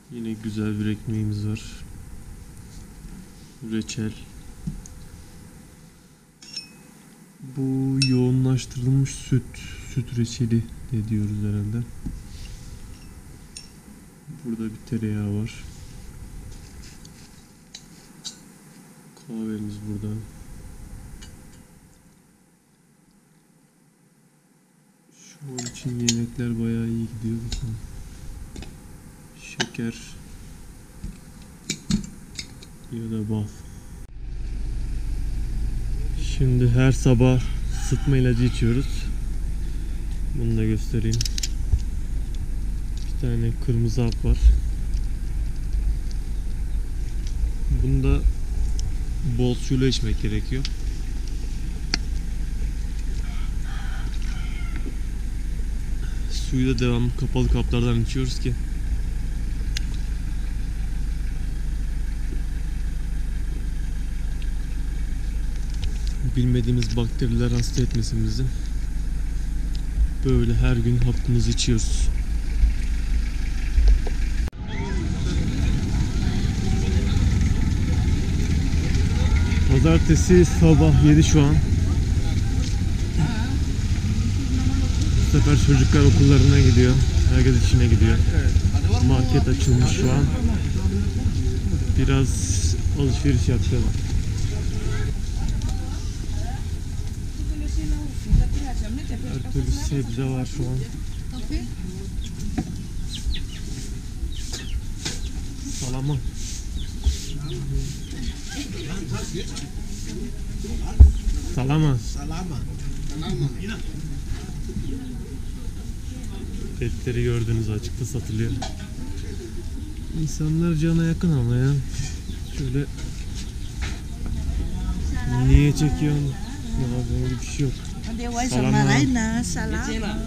Yine güzel bir ekmeğimiz var. Reçel. Bu yoğunlaştırılmış süt reçeli ne diyoruz herhalde. Burada bir tereyağı var. Kahvemiz burada. Şu an için yemekler bayağı iyi gidiyor. Şeker ya da bal. Şimdi her sabah sıtma ilacı içiyoruz. Bunu da göstereyim. Bir tane kırmızı hap var. Bunu da bol suyla içmek gerekiyor. Suyu da devamlı kapalı kaplardan içiyoruz ki bilmediğimiz bakteriler hasta etmesin bizi. Böyle her gün hapımızı içiyoruz. Pazartesi sabah 7 şu an. Bu sefer çocuklar okullarına gidiyor. Herkes işine gidiyor. Market açılmış şu an. Biraz alışveriş yapacağız. Her türlü sebze var şu an. Salama. Salama. Etleri gördüğünüz açıkta satılıyor. İnsanlar cana yakın ama ya. Şöyle niye çekiyorsun? Böyle bir şey yok. Salama.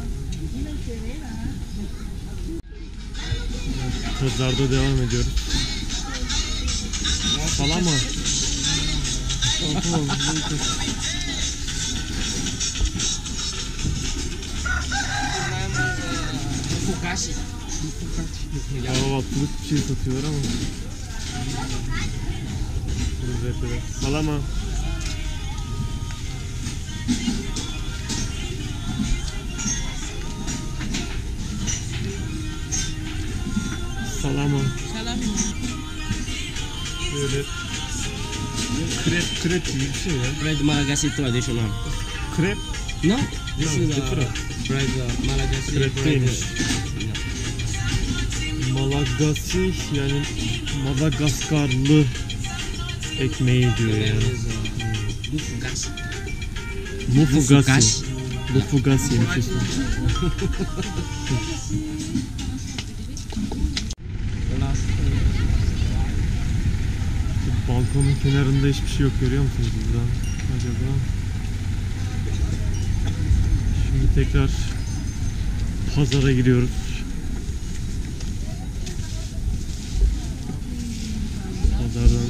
Pazarda devam ediyoruz. Salama. Kahvaltılık bir şey satıyorlar ama. Salama. Salama. Böyle krep gibi bir şey ya. Bread Malagasy traditional. Krep? No, this is different. bread Malagasy. Krep değilmiş. Malagasy yani Madagaskarlı ekmeği diyor yani. Bufugasi. Mufugasi. Mufugasi'ymiş ismi. Balkonun kenarında hiçbir şey yok, görüyor musunuz buradan? Acaba? Şimdi tekrar pazara giriyoruz. Pazardan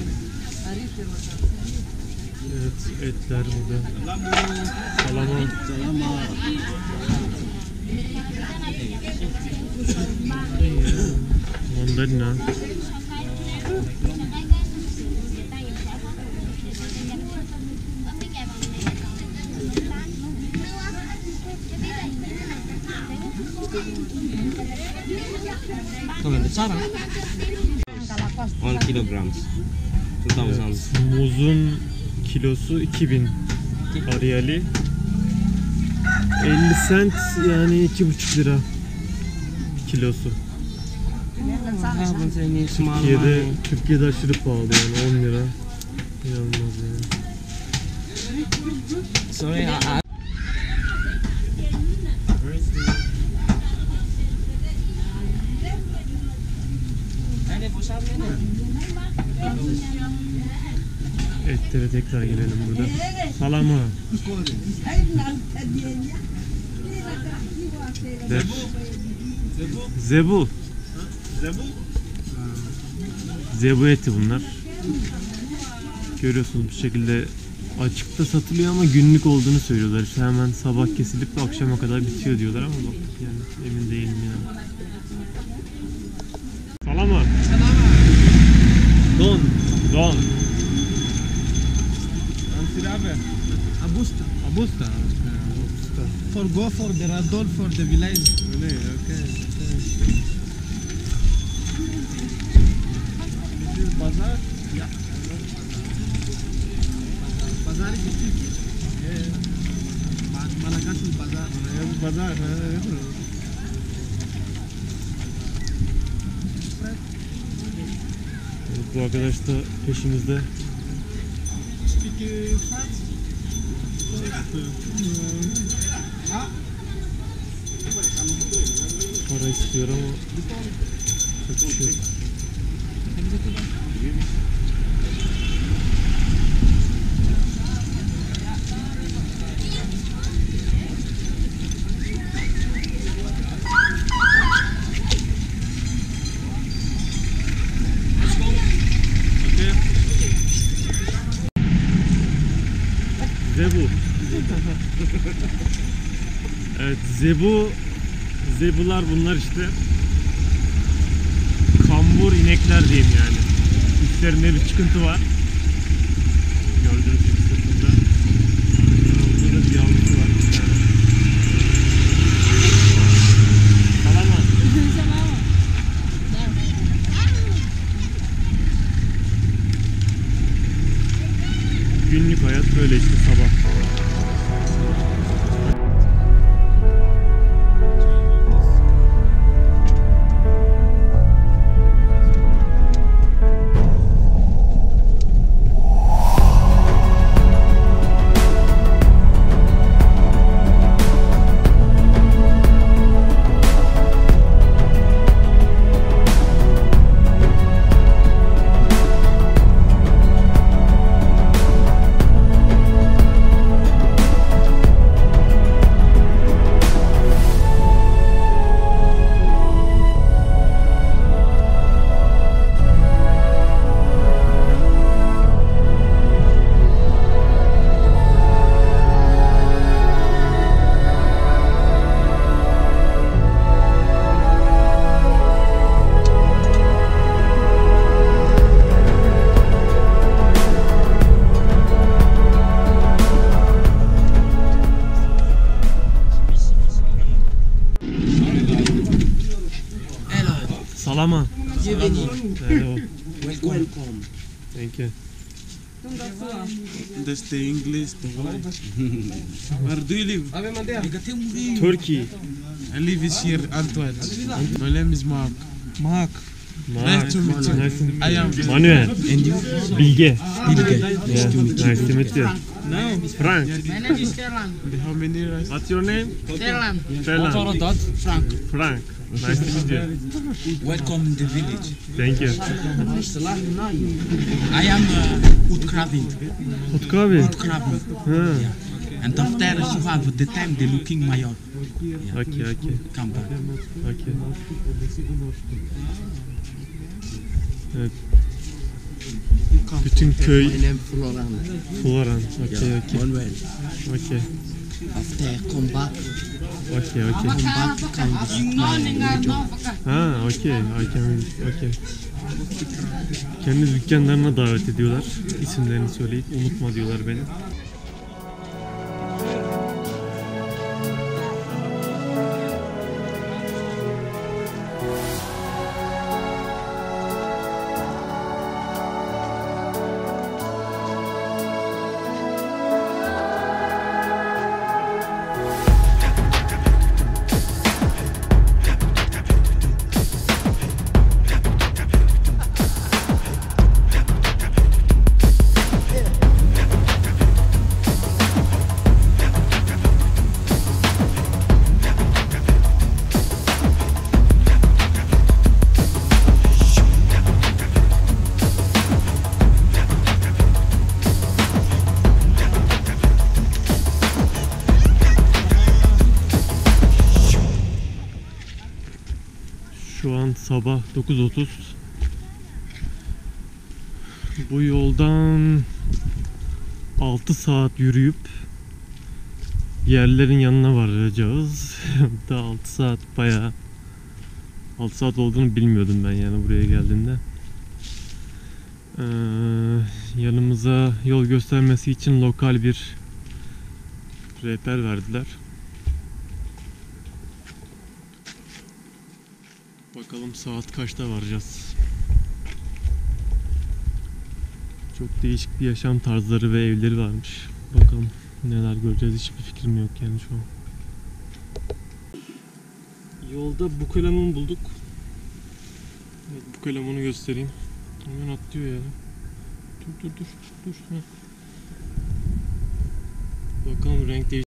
evet, etler burada. Salama. Mandalina. Comment besar? 1 kilograms. 2000. Evet, muzun kilosu 2000 Ariali. 50 cent yani 2,5 lira kilosu. Türkiye'de aşırı pahalı yani 10 lira. İnanılmaz yani. Sorry, Etlere tekrar gelelim burada. Salama. Zebu. Zebu eti bunlar. Görüyorsunuz bu şekilde açıkta satılıyor ama günlük olduğunu söylüyorlar. İşte hemen sabah kesilip de akşama kadar bitiyor diyorlar ama bak yani emin değilim yani. Salama. Don. Ansirabe. Abusta. Abusta. For go for the radon for the village. Öyle, okay. This is bazaar. Yeah. Bazaar is this. Yeah. Malakashul bazaar. Pazar. Bu arkadaş da peşimizde. Speak French. Para istiyor ama çok bir şey yok. Zebu. Evet, zebular bunlar işte. Kambur inekler diyeyim yani. Üstlerinde bir çıkıntı var. Gördüğünüz gibi sırtında. Burada da bir yavrusu var bir tane. Salama. Günlük hayat böyle işte sabah. Salama. Hello. Welcome. Thank you. That's the English. Where do you live? Turkey. I live here, Antwerp. My name is Mark. Mark. Nice to meet you. Nice to meet I you. am. Manuel. And you? Bilge. Bilge. Yeah. Nice to meet you. No. Frank. My name is Sterling. How many years? What's your name? Sterling. Stellan. Frank. Frank. Nice to meet you. Welcome in the village. Thank you. I am Utkrabi. Utkabi. Utkrabi. Ha. And after you have the time the looking mayor. Okay. Come back. Okay. Evet. Bütün köy My name Floran. Floran. Okay. Manuel. Okay. After come back, Okay. come back, come visit my job. Ha, okay. Okay. Kendi dükkanlarına davet ediyorlar. İsimlerini söyleyip unutma diyorlar beni. Şu an sabah 9:30. Bu yoldan 6 saat yürüyüp yerlerin yanına varacağız. Daha 6 saat bayağı 6 saat olduğunu bilmiyordum ben yani buraya geldiğimde. Yanımıza yol göstermesi için lokal bir rehber verdiler. Bakalım saat kaçta varacağız. Çok değişik bir yaşam tarzları ve evleri varmış. Bakalım neler göreceğiz, hiçbir fikrim yok yani şu an. Yolda Bukelemun bulduk. Evet, Bukelemun'u göstereyim. Hemen atlıyor ya. Dur. Heh. Bakalım renk değiş.